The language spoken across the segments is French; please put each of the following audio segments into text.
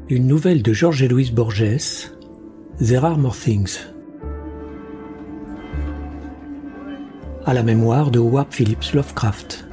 Une nouvelle de Jorge Luis Borges, There Are More Things. À la mémoire de Howard Phillips Lovecraft.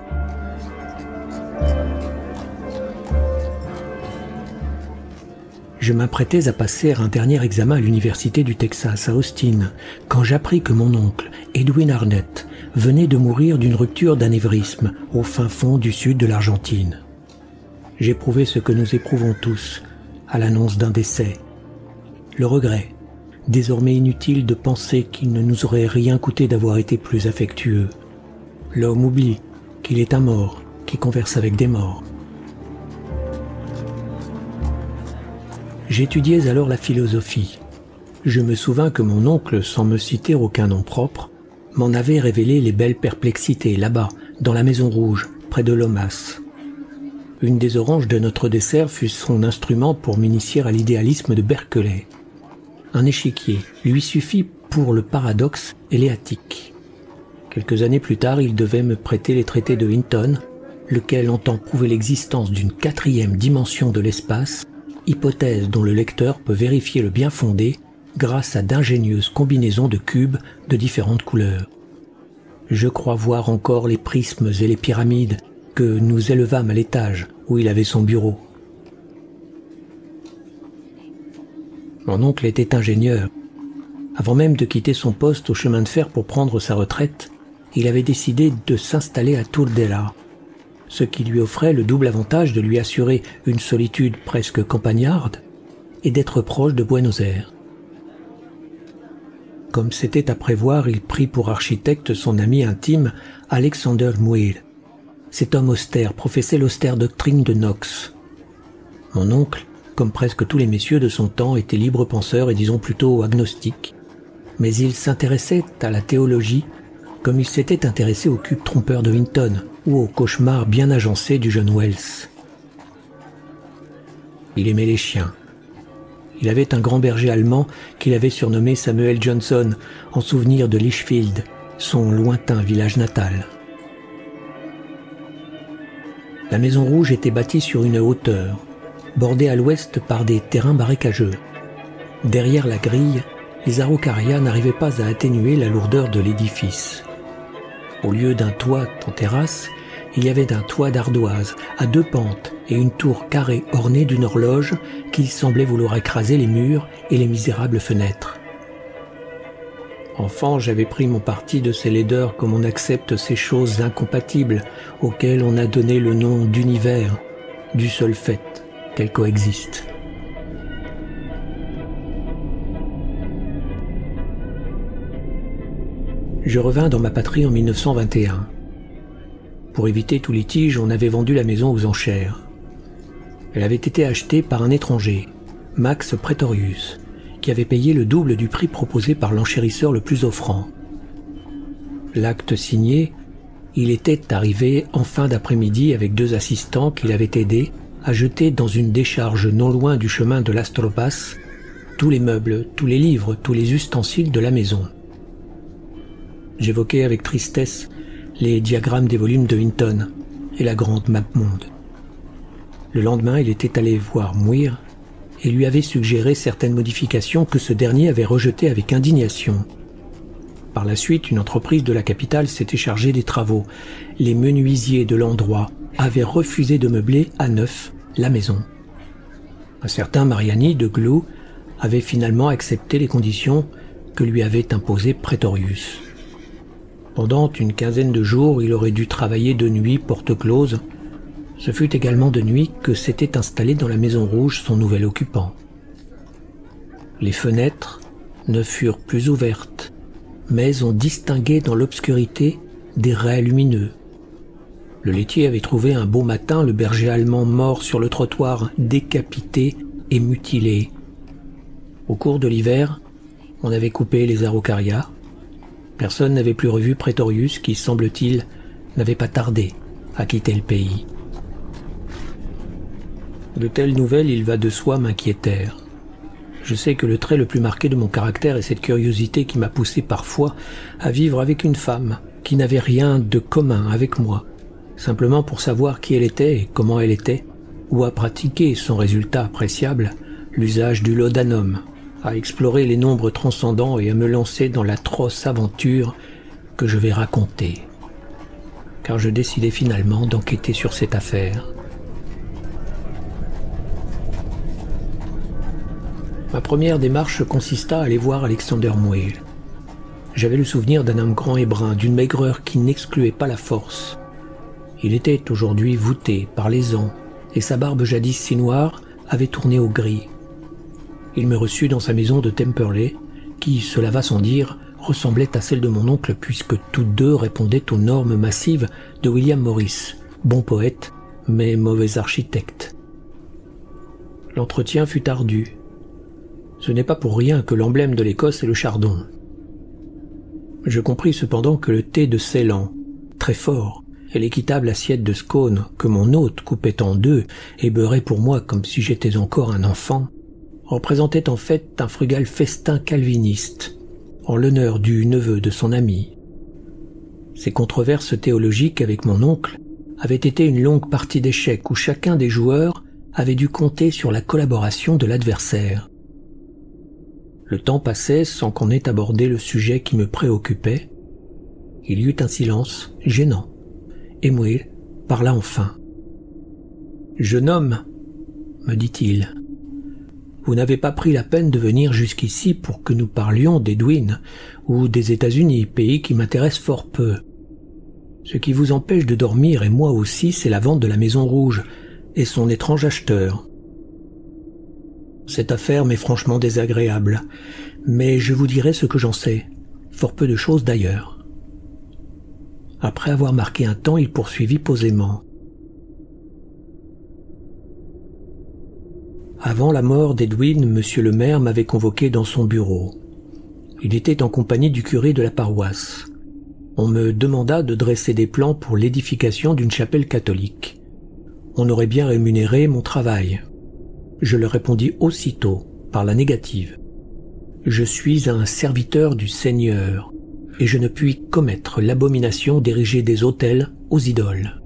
Je m'apprêtais à passer un dernier examen à l'université du Texas à Austin quand j'appris que mon oncle, Edwin Arnett, venait de mourir d'une rupture d'anévrisme au fin fond du sud de l'Argentine. J'éprouvais ce que nous éprouvons tous à l'annonce d'un décès. Le regret, désormais inutile de penser qu'il ne nous aurait rien coûté d'avoir été plus affectueux. L'homme oublie qu'il est un mort qui converse avec des morts. J'étudiais alors la philosophie. Je me souvins que mon oncle, sans me citer aucun nom propre, m'en avait révélé les belles perplexités là-bas, dans la Maison Rouge, près de Lomas. Une des oranges de notre dessert fut son instrument pour m'initier à l'idéalisme de Berkeley. Un échiquier lui suffit pour le paradoxe éléatique. Quelques années plus tard, il devait me prêter les traités de Hinton, lequel entend prouver l'existence d'une quatrième dimension de l'espace, hypothèse dont le lecteur peut vérifier le bien fondé grâce à d'ingénieuses combinaisons de cubes de différentes couleurs. Je crois voir encore les prismes et les pyramides que nous élevâmes à l'étage où il avait son bureau. Mon oncle était ingénieur. Avant même de quitter son poste au chemin de fer pour prendre sa retraite, il avait décidé de s'installer à Turdera, ce qui lui offrait le double avantage de lui assurer une solitude presque campagnarde et d'être proche de Buenos Aires. Comme c'était à prévoir, il prit pour architecte son ami intime Alexander Muir. Cet homme austère professait l'austère doctrine de Knox. Mon oncle, comme presque tous les messieurs de son temps, était libre penseur et disons plutôt agnostique, mais il s'intéressait à la théologie comme il s'était intéressé au cube trompeur de Hinton ou au cauchemar bien agencé du jeune Wells. Il aimait les chiens. Il avait un grand berger allemand qu'il avait surnommé Samuel Johnson en souvenir de Lichfield, son lointain village natal. La Maison Rouge était bâtie sur une hauteur, bordée à l'ouest par des terrains marécageux. Derrière la grille, les araucarias n'arrivaient pas à atténuer la lourdeur de l'édifice. Au lieu d'un toit en terrasse, il y avait un toit d'ardoise à 2 pentes et une tour carrée ornée d'une horloge qui semblait vouloir écraser les murs et les misérables fenêtres. Enfant, j'avais pris mon parti de ces laideurs comme on accepte ces choses incompatibles auxquelles on a donné le nom d'univers, du seul fait qu'elles coexistent. Je revins dans ma patrie en 1921. Pour éviter tout litige, on avait vendu la maison aux enchères. Elle avait été achetée par un étranger, Max Pretorius, qui avait payé le double du prix proposé par l'enchérisseur le plus offrant. L'acte signé, il était arrivé en fin d'après-midi avec 2 assistants qui l'avaient aidé à jeter dans une décharge non loin du chemin de l'Astropas tous les meubles, tous les livres, tous les ustensiles de la maison. J'évoquais avec tristesse les diagrammes des volumes de Hinton et la grande map monde. Le lendemain, il était allé voir Muir et lui avait suggéré certaines modifications que ce dernier avait rejetées avec indignation. Par la suite, une entreprise de la capitale s'était chargée des travaux. Les menuisiers de l'endroit avaient refusé de meubler à neuf la maison. Un certain Mariani de Glou avait finalement accepté les conditions que lui avait imposées Pretorius. Pendant une quinzaine de jours, il aurait dû travailler de nuit porte close. Ce fut également de nuit que s'était installé dans la Maison Rouge son nouvel occupant. Les fenêtres ne furent plus ouvertes, mais on distinguait dans l'obscurité des raies lumineux. Le laitier avait trouvé un beau matin le berger allemand mort sur le trottoir, décapité et mutilé. Au cours de l'hiver, on avait coupé les araucarias. Personne n'avait plus revu Pretorius qui, semble-t-il, n'avait pas tardé à quitter le pays. De telles nouvelles, il va de soi, m'inquiétèrent. Je sais que le trait le plus marqué de mon caractère est cette curiosité qui m'a poussé parfois à vivre avec une femme qui n'avait rien de commun avec moi, simplement pour savoir qui elle était et comment elle était, ou à pratiquer, sans résultat appréciable, l'usage du laudanum, à explorer les nombres transcendants et à me lancer dans l'atroce aventure que je vais raconter. Car je décidai finalement d'enquêter sur cette affaire. Ma première démarche consista à aller voir Alexander Moyle. J'avais le souvenir d'un homme grand et brun, d'une maigreur qui n'excluait pas la force. Il était aujourd'hui voûté par les ans, et sa barbe jadis si noire avait tourné au gris. Il me reçut dans sa maison de Temperley, qui, cela va sans dire, ressemblait à celle de mon oncle puisque toutes deux répondaient aux normes massives de William Morris, bon poète, mais mauvais architecte. L'entretien fut ardu. Ce n'est pas pour rien que l'emblème de l'Écosse est le chardon. Je compris cependant que le thé de Ceylan, très fort, et l'équitable assiette de scone que mon hôte coupait en deux et beurrait pour moi comme si j'étais encore un enfant, représentaient en fait un frugal festin calviniste, en l'honneur du neveu de son ami. Ces controverses théologiques avec mon oncle avaient été une longue partie d'échecs où chacun des joueurs avait dû compter sur la collaboration de l'adversaire. Le temps passait sans qu'on ait abordé le sujet qui me préoccupait. Il y eut un silence gênant, et Moyle parla enfin. « Jeune homme, me dit-il, vous n'avez pas pris la peine de venir jusqu'ici pour que nous parlions d'Edwin ou des États-Unis, pays qui m'intéressent fort peu. Ce qui vous empêche de dormir, et moi aussi, c'est la vente de la Maison Rouge et son étrange acheteur. Cette affaire m'est franchement désagréable, mais je vous dirai ce que j'en sais, fort peu de choses d'ailleurs. » Après avoir marqué un temps, il poursuivit posément. Avant la mort d'Edwin, monsieur le maire m'avait convoqué dans son bureau. Il était en compagnie du curé de la paroisse. On me demanda de dresser des plans pour l'édification d'une chapelle catholique. On aurait bien rémunéré mon travail. Je leur répondis aussitôt, par la négative. Je suis un serviteur du Seigneur, et je ne puis commettre l'abomination d'ériger des autels aux idoles.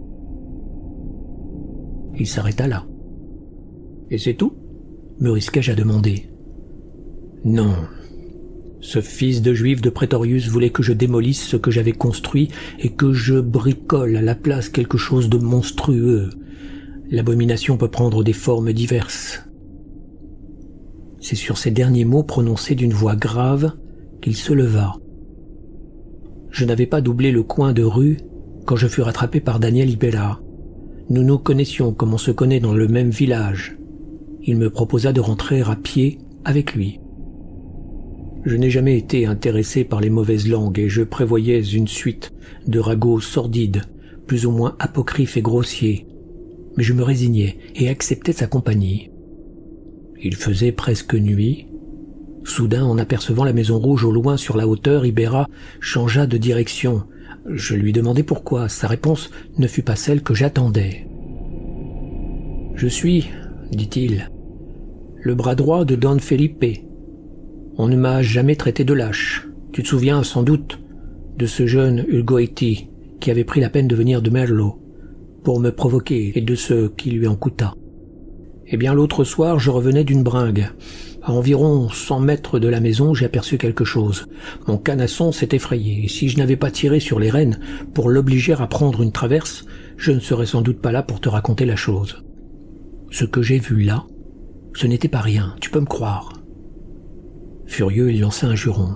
Il s'arrêta là. « Et c'est tout ?» me risquai-je à demander. « Non. Ce fils de juif de Prétorius voulait que je démolisse ce que j'avais construit et que je bricole à la place quelque chose de monstrueux. L'abomination peut prendre des formes diverses. » C'est sur ces derniers mots prononcés d'une voix grave qu'il se leva. Je n'avais pas doublé le coin de rue quand je fus rattrapé par Daniel Ibella. Nous nous connaissions comme on se connaît dans le même village. Il me proposa de rentrer à pied avec lui. Je n'ai jamais été intéressé par les mauvaises langues et je prévoyais une suite de ragots sordides, plus ou moins apocryphes et grossiers. Mais je me résignais et acceptais sa compagnie. Il faisait presque nuit. Soudain, en apercevant la Maison Rouge au loin sur la hauteur, Ibera changea de direction. Je lui demandai pourquoi. Sa réponse ne fut pas celle que j'attendais. « Je suis, dit-il, le bras droit de Don Felipe. On ne m'a jamais traité de lâche. Tu te souviens sans doute de ce jeune Ulgoeti qui avait pris la peine de venir de Merlo pour me provoquer et de ce qui lui en coûta. Eh bien, l'autre soir, je revenais d'une bringue. À environ 100 mètres de la maison, j'ai aperçu quelque chose. Mon canasson s'est effrayé, et si je n'avais pas tiré sur les rênes pour l'obliger à prendre une traverse, je ne serais sans doute pas là pour te raconter la chose. Ce que j'ai vu là, ce n'était pas rien, tu peux me croire. » Furieux, il lança un juron.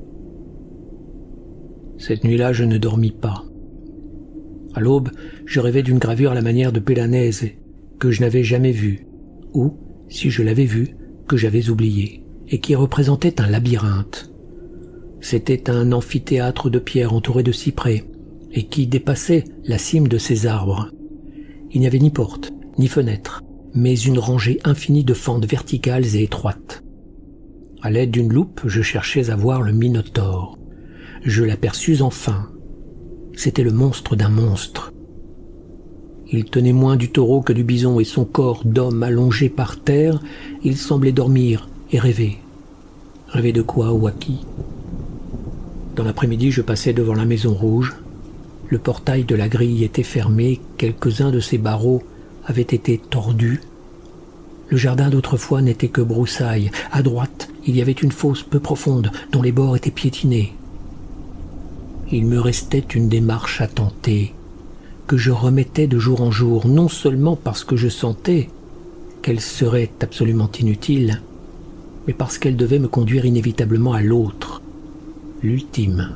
Cette nuit-là, je ne dormis pas. À l'aube, je rêvais d'une gravure à la manière de Pélanèse que je n'avais jamais vue, ou, si je l'avais vue, que j'avais oubliée, et qui représentait un labyrinthe. C'était un amphithéâtre de pierre entouré de cyprès, et qui dépassait la cime de ces arbres. Il n'y avait ni porte, ni fenêtre, mais une rangée infinie de fentes verticales et étroites. À l'aide d'une loupe, je cherchais à voir le Minotaure. Je l'aperçus enfin. C'était le monstre d'un monstre. Il tenait moins du taureau que du bison et son corps d'homme allongé par terre, il semblait dormir et rêver. Rêver de quoi ou à qui? Dans l'après-midi, je passais devant la Maison Rouge. Le portail de la grille était fermé, quelques-uns de ses barreaux avait été tordu. Le jardin d'autrefois n'était que broussailles. À droite, il y avait une fosse peu profonde dont les bords étaient piétinés. Il me restait une démarche à tenter, que je remettais de jour en jour, non seulement parce que je sentais qu'elle serait absolument inutile, mais parce qu'elle devait me conduire inévitablement à l'autre, l'ultime.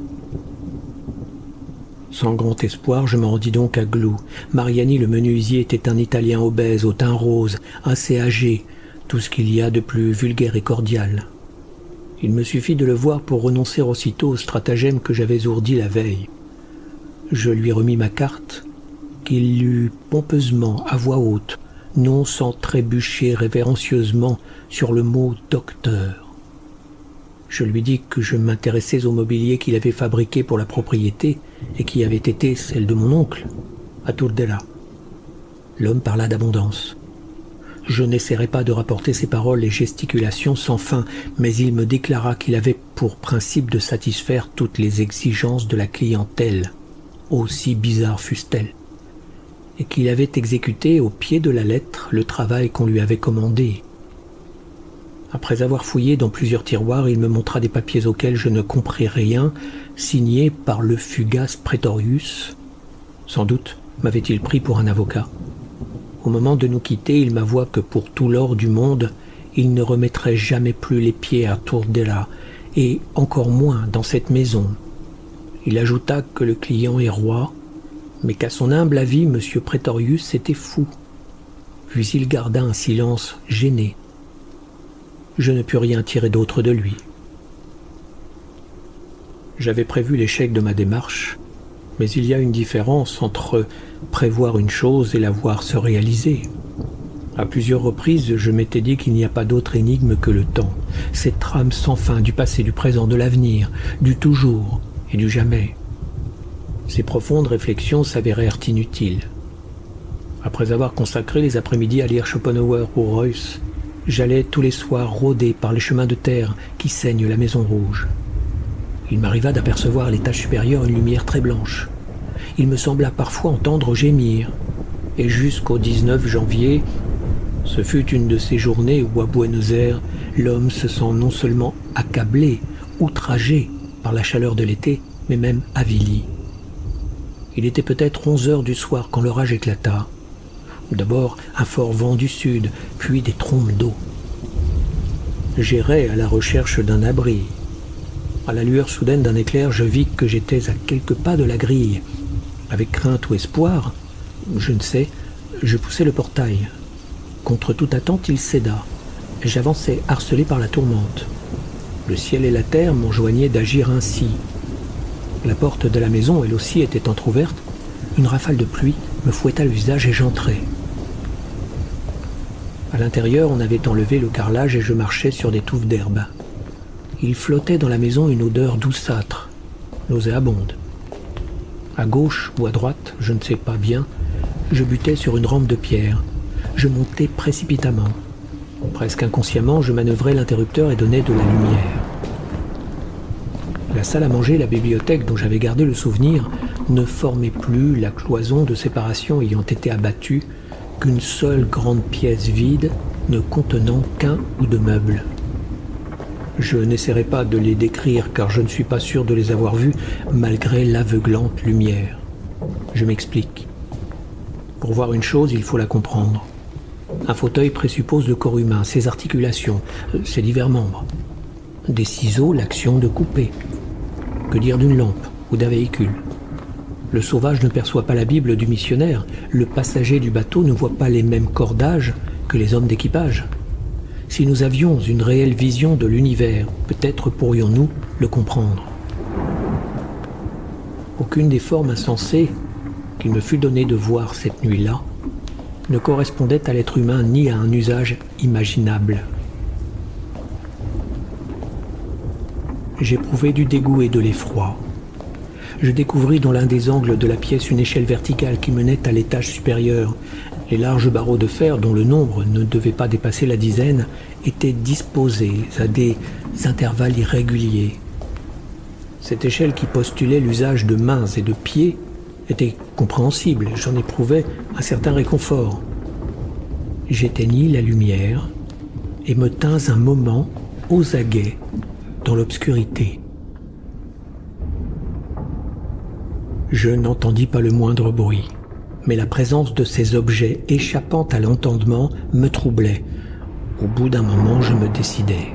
Sans grand espoir, je me rendis donc à Glou. Mariani le menuisier était un Italien obèse, au teint rose, assez âgé, tout ce qu'il y a de plus vulgaire et cordial. Il me suffit de le voir pour renoncer aussitôt au stratagème que j'avais ourdi la veille. Je lui remis ma carte, qu'il lut pompeusement, à voix haute, non sans trébucher révérencieusement sur le mot « docteur ». Je lui dis que je m'intéressais au mobilier qu'il avait fabriqué pour la propriété et qui avait été celle de mon oncle, à Turdera. L'homme parla d'abondance. Je n'essaierai pas de rapporter ses paroles et gesticulations sans fin, mais il me déclara qu'il avait pour principe de satisfaire toutes les exigences de la clientèle, aussi bizarres fussent-elles, et qu'il avait exécuté au pied de la lettre le travail qu'on lui avait commandé. Après avoir fouillé dans plusieurs tiroirs, il me montra des papiers auxquels je ne compris rien, signés par le fugace Praetorius. Sans doute m'avait-il pris pour un avocat. Au moment de nous quitter, il m'avoua que pour tout l'or du monde, il ne remettrait jamais plus les pieds à Turdera, et encore moins dans cette maison. Il ajouta que le client est roi, mais qu'à son humble avis, M. Praetorius était fou. Puis il garda un silence gêné. Je ne pus rien tirer d'autre de lui. J'avais prévu l'échec de ma démarche, mais il y a une différence entre prévoir une chose et la voir se réaliser. À plusieurs reprises, je m'étais dit qu'il n'y a pas d'autre énigme que le temps, cette trame sans fin du passé, du présent, de l'avenir, du toujours et du jamais. Ces profondes réflexions s'avérèrent inutiles. Après avoir consacré les après-midi à lire Schopenhauer ou Royce, j'allais tous les soirs rôder par les chemins de terre qui ceignent la Maison Rouge. Il m'arriva d'apercevoir à l'étage supérieur une lumière très blanche. Il me sembla parfois entendre gémir, et jusqu'au 19 janvier, ce fut une de ces journées où à Buenos Aires, l'homme se sent non seulement accablé, outragé par la chaleur de l'été, mais même avili. Il était peut-être 11 heures du soir quand l'orage éclata. D'abord un fort vent du sud, puis des trombes d'eau. J'errais à la recherche d'un abri. À la lueur soudaine d'un éclair, je vis que j'étais à quelques pas de la grille. Avec crainte ou espoir, je ne sais, je poussai le portail. Contre toute attente, il céda. J'avançai harcelé par la tourmente. Le ciel et la terre m'enjoignaient d'agir ainsi. La porte de la maison, elle aussi, était entr'ouverte. Une rafale de pluie me fouetta le visage et j'entrai. À l'intérieur, on avait enlevé le carrelage et je marchais sur des touffes d'herbe. Il flottait dans la maison une odeur douceâtre, nauséabonde. À gauche ou à droite, je ne sais pas bien, je butais sur une rampe de pierre. Je montais précipitamment. Presque inconsciemment, je manœuvrais l'interrupteur et donnais de la lumière. La salle à manger et la bibliothèque dont j'avais gardé le souvenir ne formaient plus la cloison de séparation ayant été abattue, qu'une seule grande pièce vide ne contenant qu'un ou deux meubles. Je n'essaierai pas de les décrire car je ne suis pas sûr de les avoir vus malgré l'aveuglante lumière. Je m'explique. Pour voir une chose, il faut la comprendre. Un fauteuil présuppose le corps humain, ses articulations, ses divers membres. Des ciseaux, l'action de couper. Que dire d'une lampe ou d'un véhicule? Le sauvage ne perçoit pas la Bible du missionnaire. Le passager du bateau ne voit pas les mêmes cordages que les hommes d'équipage. Si nous avions une réelle vision de l'univers, peut-être pourrions-nous le comprendre. Aucune des formes insensées qu'il me fut donné de voir cette nuit-là ne correspondait à l'être humain ni à un usage imaginable. J'éprouvai du dégoût et de l'effroi. Je découvris dans l'un des angles de la pièce une échelle verticale qui menait à l'étage supérieur. Les larges barreaux de fer, dont le nombre ne devait pas dépasser la dizaine, étaient disposés à des intervalles irréguliers. Cette échelle qui postulait l'usage de mains et de pieds était compréhensible, j'en éprouvais un certain réconfort. J'éteignis la lumière et me tins un moment aux aguets dans l'obscurité. Je n'entendis pas le moindre bruit, mais la présence de ces objets échappant à l'entendement me troublait. Au bout d'un moment, je me décidai.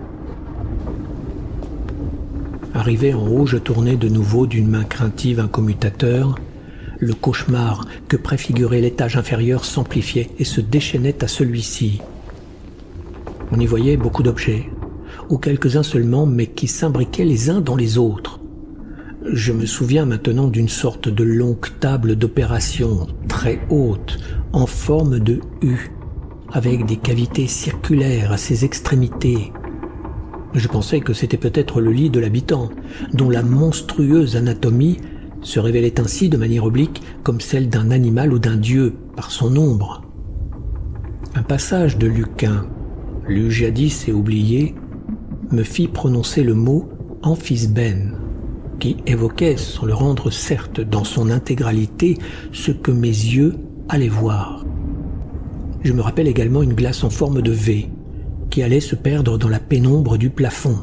Arrivé en haut, je tournai de nouveau d'une main craintive un commutateur. Le cauchemar que préfigurait l'étage inférieur s'amplifiait et se déchaînait à celui-ci. On y voyait beaucoup d'objets, ou quelques-uns seulement, mais qui s'imbriquaient les uns dans les autres. Je me souviens maintenant d'une sorte de longue table d'opération, très haute, en forme de U, avec des cavités circulaires à ses extrémités. Je pensais que c'était peut-être le lit de l'habitant, dont la monstrueuse anatomie se révélait ainsi de manière oblique comme celle d'un animal ou d'un dieu par son ombre. Un passage de Lucain, lu jadis et oublié, me fit prononcer le mot « amphisbène », qui évoquait, sans le rendre certes dans son intégralité, ce que mes yeux allaient voir. Je me rappelle également une glace en forme de V, qui allait se perdre dans la pénombre du plafond.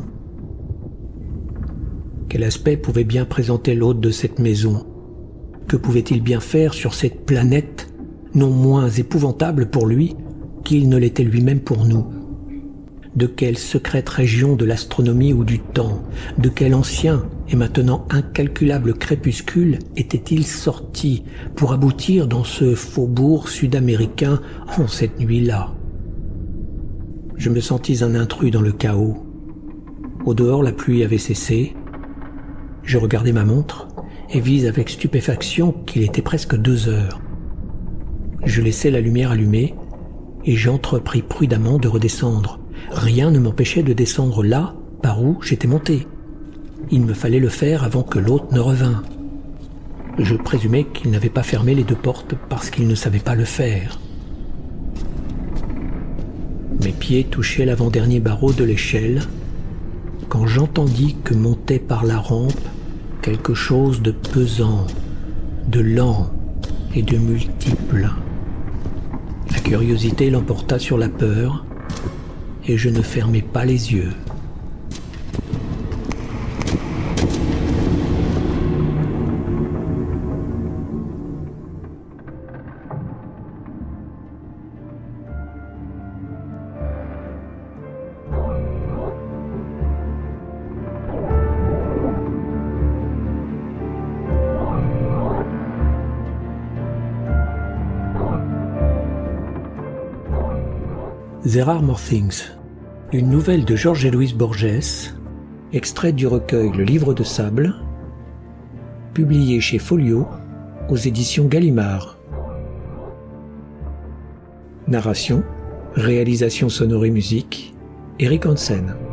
Quel aspect pouvait bien présenter l'hôte de cette maison? Que pouvait-il bien faire sur cette planète, non moins épouvantable pour lui qu'il ne l'était lui-même pour nous? De quelle secrète région de l'astronomie ou du temps, de quel ancien et maintenant incalculable crépuscule était-il sorti pour aboutir dans ce faubourg sud-américain en cette nuit-là? Je me sentis un intrus dans le chaos. Au dehors, la pluie avait cessé. Je regardai ma montre et vis avec stupéfaction qu'il était presque 2 heures. Je laissai la lumière allumée et j'entrepris prudemment de redescendre. Rien ne m'empêchait de descendre là par où j'étais monté. Il me fallait le faire avant que l'hôte ne revînt. Je présumais qu'il n'avait pas fermé les 2 portes parce qu'il ne savait pas le faire. Mes pieds touchaient l'avant-dernier barreau de l'échelle quand j'entendis que montait par la rampe quelque chose de pesant, de lent et de multiple. La curiosité l'emporta sur la peur et je ne fermai pas les yeux. There Are More Things, une nouvelle de Jorge Luis Borges, extraite du recueil Le Livre de Sable, publié chez Folio aux éditions Gallimard. Narration, réalisation sonore et musique, Eric Hansen.